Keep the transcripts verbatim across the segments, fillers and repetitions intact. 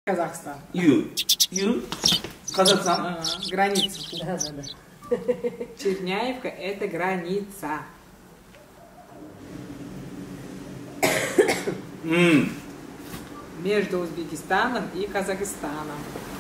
Казахстан. Ю. Ю? Казахстан? Границу. Черняевка — это граница. Между Узбекистаном и Казахстаном.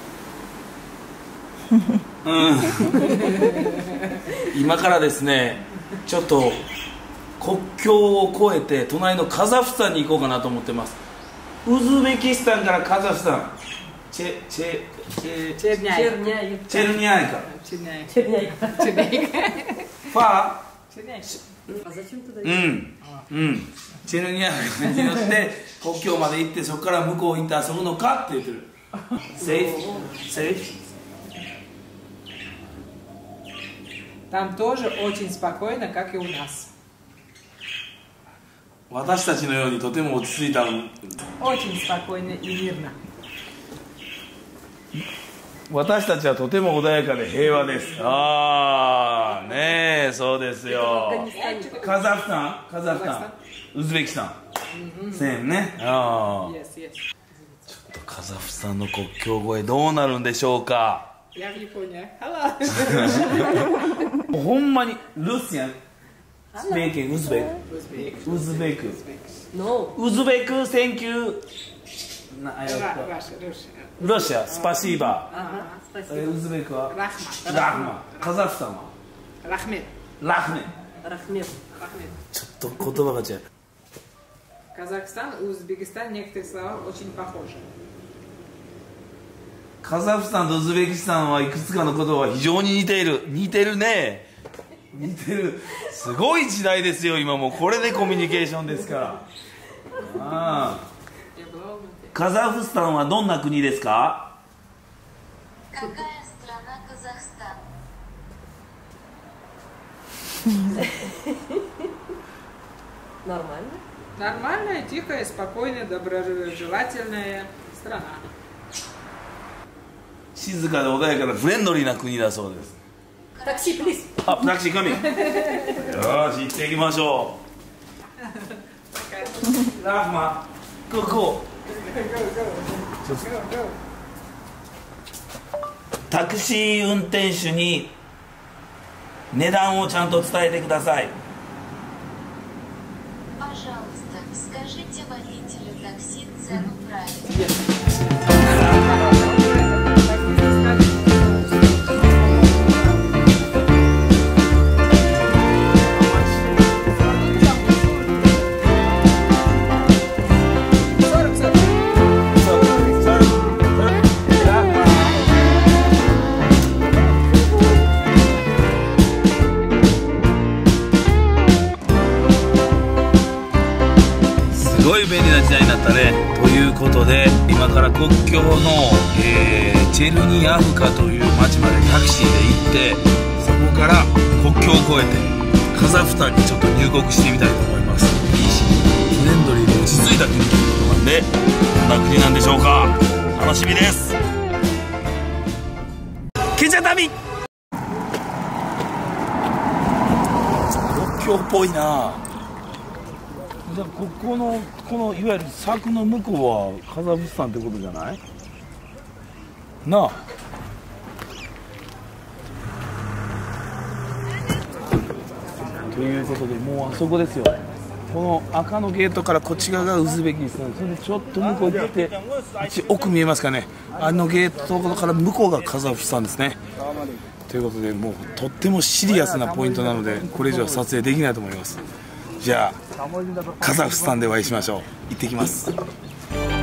今からですね、ちょっと国境を越えて隣のカザフスタンに行こうかなと思ってます。ウズベキスタンからカザフスタン、チェチェチェチェルニャイカ、チェルニャイカ、 チェルニャイカ、チェルニャイカ、チェルニャイカ、 ファチェルニャイカ。 うんうんチェルニャイカに乗って国境まで行ってそこから向こう行って遊ぶのかって言ってる。セーフセーフ。 Там тоже очень спокойно, как и у нас. 私たちのようにとても落ち着いた。 Очень спокойно и мирно. 私たちはとても穏やかで平和です。ああ、ねえ、そうですよ。カザフスタン、カザフスタン、ウズベキスタン、セームね。ああ。ちょっとカザフスタンの国境越えどうなるんでしょうか。 Я в Японии. ほんまにルシアン、スペイキングウズベク、ウズベク、ウズベク、センキュー。ロシア、スパシーバー。ウズベクはラフマ。カザフスタンはラフメ。 ラフメ。ちょっと言葉が違う。 Казахстан и Узбекистан в некоторых словах очень похожи. カザフスタンとウズベキスタンはいくつかの言葉は非常に似ている。似てるね。似てる。すごい時代ですよ今もうこれでコミュニケーションですから。ああ。カザフスタンはどんな国ですか？ Какая страна Казахстан? Нормально. Нормальная, тихая, спокойная, доброжелательная страна. 静かで穏やかなフレンドリーな国だそうです。 タクシープリーズ。 あ、タクシー神。よーし行っていきましょう。ラフマ、ここ。タクシー運転手に値段をちゃんと伝えてください。 Пожалуйста, скажите водителю такси цену правильно. ということで今から国境の、えー、チェルニアフカという町までタクシーで行ってそこから国境を越えてカザフスタンにちょっと入国してみたいと思います。いいしフレンドリーで落ち着いた国ということなんでどんな国なんでしょうか。楽しみです。ケチャ旅国境っぽいな。じゃあここのこのいわゆる柵の向こうはカザフスタンってことじゃないなあ。ということでもうあそこですよ。この赤のゲートからこっち側がウズベキスタン、それでちょっと向こう行って奥見えますかね。あのゲートから向こうがカザフスタンですね。ということでもうとってもシリアスなポイントなのでこれ以上撮影できないと思います。じゃあカザフスタンでお会いしましょう。行ってきます。